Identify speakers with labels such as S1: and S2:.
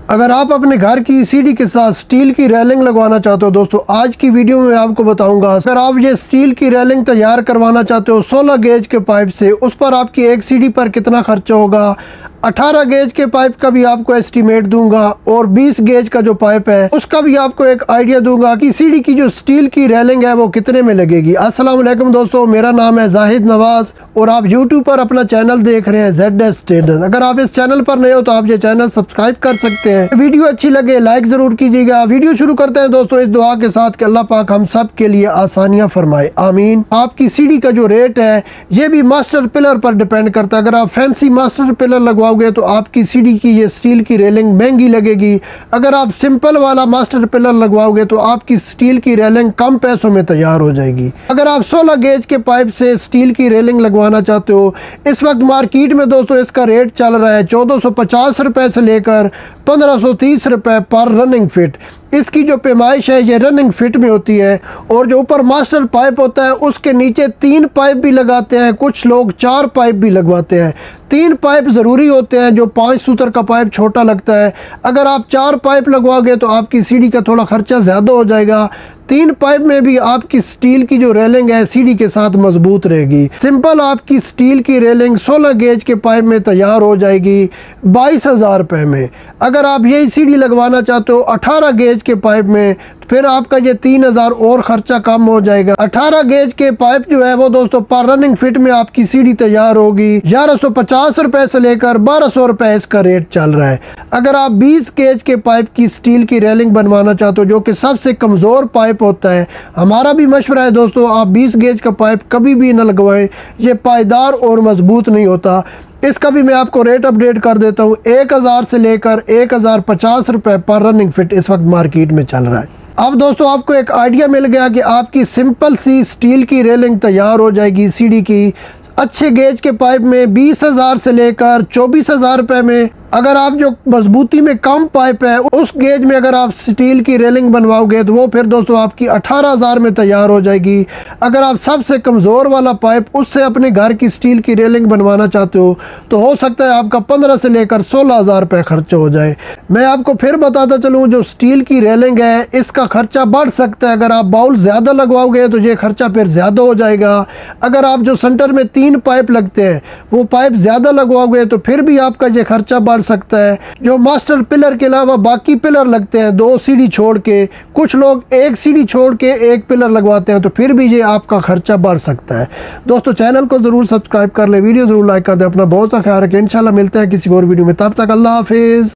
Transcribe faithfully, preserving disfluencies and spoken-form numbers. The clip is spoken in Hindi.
S1: अगर आप अपने घर की सीढ़ी के साथ स्टील की रेलिंग लगवाना चाहते हो दोस्तों, आज की वीडियो में आपको बताऊंगा। अगर आप ये स्टील की रेलिंग तैयार करवाना चाहते हो सोलह गेज के पाइप से, उस पर आपकी एक सीढ़ी पर कितना खर्चा होगा। अठारह गेज के पाइप का भी आपको एस्टीमेट दूंगा और बीस गेज का जो पाइप है उसका भी आपको एक आइडिया दूंगा कि सीढ़ी की जो स्टील की रेलिंग है वो कितने में लगेगी। अस्सलाम वालेकुम दोस्तों, मेरा नाम है जाहिद नवाज और आप यूट्यूब पर अपना चैनल देख रहे हैं जेड एस ट्रेडर्स। अगर आप इस चैनल पर नए हो तो आप ये चैनल सब्सक्राइब कर सकते हैं। वीडियो अच्छी लगे लाइक जरूर कीजिएगा। वीडियो शुरू करते हैं दोस्तों इस दुआ के साथ कि अल्लाह पाक हम सब के लिए आसानियां फरमाए, आमीन। आपकी सीढ़ी का जो रेट है ये भी मास्टर पिलर पर डिपेंड करता है। अगर आप फैंसी मास्टर पिलर लगवाओगे तो आपकी सीढ़ी की ये स्टील की रेलिंग महंगी लगेगी। अगर आप सिंपल वाला मास्टर पिलर लगवाओगे तो आपकी स्टील की रेलिंग कम पैसों में तैयार हो जाएगी। अगर आप सोलह गेज के पाइप से स्टील की रेलिंग लगवाना चाहते हो, इस वक्त मार्केट में दोस्तों इसका रेट चल रहा है चौदह सौ पचास रुपए से लेकर पंद्रह सौ तीस रुपए पर रनिंग फिट। इसकी जो पैमाइश है ये रनिंग फिट में होती है और जो ऊपर मास्टर पाइप होता है उसके नीचे तीन पाइप भी लगाते हैं, कुछ लोग चार पाइप भी लगवाते हैं। तीन पाइप ज़रूरी होते हैं, जो पाँच सूत्र का पाइप छोटा लगता है। अगर आप चार पाइप लगवाओगे तो आपकी सीढ़ी का थोड़ा खर्चा ज़्यादा हो जाएगा। तीन पाइप में भी आपकी स्टील की जो रेलिंग है सीढ़ी के साथ मजबूत रहेगी। सिंपल आपकी स्टील की रेलिंग सोलह गेज के पाइप में तैयार हो जाएगी बाईस हज़ार रुपये में। अगर आप यही सीढ़ी लगवाना चाहते हो अठारह गेज के पाइप में फिर आपका ये तीन हज़ार और ख़र्चा कम हो जाएगा। अठारह गेज के पाइप जो है वो दोस्तों पर रनिंग फिट में आपकी सीढ़ी तैयार होगी ग्यारह सौ पचास रुपए से लेकर बारह सौ रुपए इसका रेट चल रहा है। अगर आप बीस गेज के पाइप की स्टील की रेलिंग बनवाना चाहते हो जो कि सबसे कमज़ोर पाइप होता है, हमारा भी मशवरा है दोस्तों आप बीस गेज का पाइप कभी भी न लगवाएं, ये पायदार और मजबूत नहीं होता। इसका भी मैं आपको रेट अपडेट कर देता हूँ। एक हज़ार से लेकर एक हज़ार पचास रुपये पर रनिंग फिट इस वक्त मार्केट में चल रहा है। अब दोस्तों आपको एक आइडिया मिल गया कि आपकी सिंपल सी स्टील की रेलिंग तैयार हो जाएगी सीढ़ी की अच्छे गेज के पाइप में बीस हज़ार से लेकर चौबीस हज़ार रुपये में। अगर आप जो मजबूती में कम पाइप है उस गेज में अगर आप स्टील की रेलिंग बनवाओगे तो वो फिर दोस्तों आपकी अठारह हज़ार में तैयार हो जाएगी। अगर आप सबसे कमज़ोर वाला पाइप उससे अपने घर की स्टील की रेलिंग बनवाना चाहते हो तो हो सकता है आपका पंद्रह से लेकर सोलह हज़ार रुपये खर्चा हो जाए। मैं आपको फिर बताता चलूँ जो स्टील की रेलिंग है इसका खर्चा बढ़ सकता है। अगर आप बाउल ज़्यादा लगवाओगे तो ये खर्चा फिर ज़्यादा हो जाएगा। अगर आप जो सेंटर में तीन पाइप लगते हैं वो पाइप ज़्यादा लगवाओगे तो फिर भी आपका ये खर्चा बढ़ सकता है। जो मास्टर पिलर के अलावा बाकी पिलर लगते हैं दो सीढ़ी छोड़ के, कुछ लोग एक सीढ़ी छोड़ के एक पिलर लगवाते हैं, तो फिर भी ये आपका खर्चा बढ़ सकता है। दोस्तों चैनल को ज़रूर सब्सक्राइब कर ले, वीडियो ज़रूर लाइक कर दे। अपना बहुत सा ख्याल रखें। इंशाल्लाह मिलते हैं किसी और वीडियो में, तब तक अल्लाह हाफिज़।